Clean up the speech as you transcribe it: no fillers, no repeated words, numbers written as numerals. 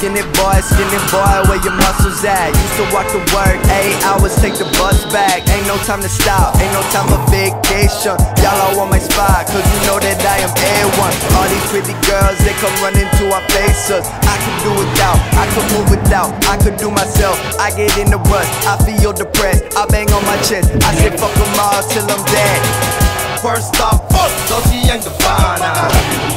skinny boy, where your muscles at? Used to walk to work, 8 hours, take the bus back. Ain't no time to stop, ain't no time for vacation. Y'all all want my spot, cause you know that I am A1. All these pretty girls, they come running to our faces. I could do without, I could move without, I could do myself. I get in the rush, I feel depressed, I bang on my chest. I say fuck them all till I'm dead. First off, so she ain't the fine.